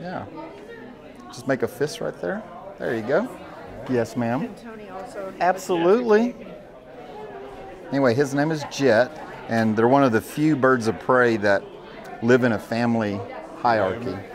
Yeah. Just make a fist right there. There you go. Yes, ma'am. And Tony also. Absolutely. Anyway, his name is Jet, and they're one of the few birds of prey that live in a family hierarchy.